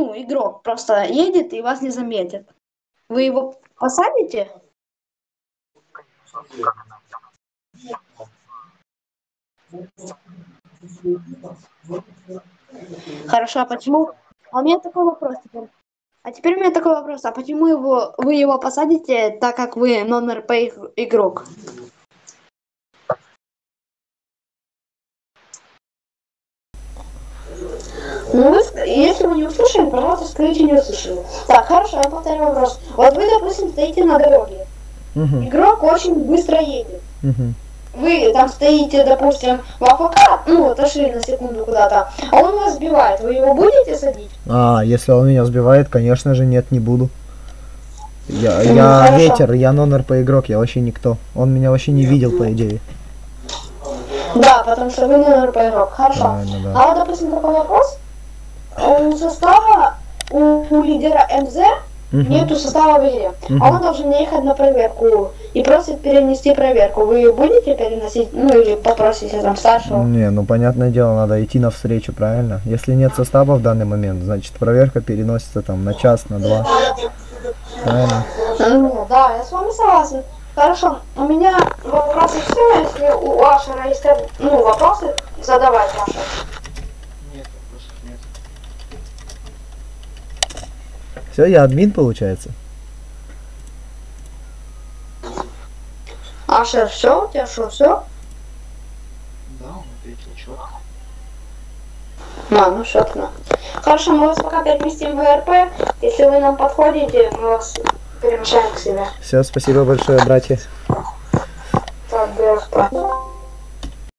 ну, игрок просто едет и вас не заметит. Вы его посадите? Хорошо, а почему? А у меня такой вопрос теперь. А теперь у меня такой вопрос. А почему вы его посадите, так как вы нон-РП игрок? Ну, если вы не услышали, пожалуйста, скажите не услышали. Так, хорошо, я повторю вопрос. Вот вы, допустим, стоите на дороге. Игрок очень быстро едет. Вы там стоите, допустим, в АФК, ну, отошли на секунду куда-то, а он вас сбивает. Вы его будете садить? А, если он меня сбивает, конечно же, нет, не буду. Я хорошо. ветер, я нон-РП игрок, я вообще никто. Он меня вообще не видел, по идее. Да, потому что вы нон-РП игрок. Хорошо. Правильно, да. А вот, допустим, такой вопрос. У состава, у лидера МЗ нету состава в игре. А он должен ехать на проверку и просит перенести проверку. Вы ее будете переносить, ну или попросите там старшего? Не, ну понятное дело, надо идти навстречу, правильно? Если нет состава в данный момент, значит проверка переносится там на час, на два. Правильно? Ну, да, я с вами согласен. Хорошо, у меня вопросы все, если у Ашера есть вопросы, задавайте, Ашер. Нет, вопросов нет. Все, я админ, получается. Ашер, все? У тебя что, все? Да, он ответил четко. Ну все тогда. Хорошо, мы вас пока переместим в ВРП. Если вы нам подходите, мы вас перемещаем к себе. Все, спасибо большое, братья. Так, ВРП.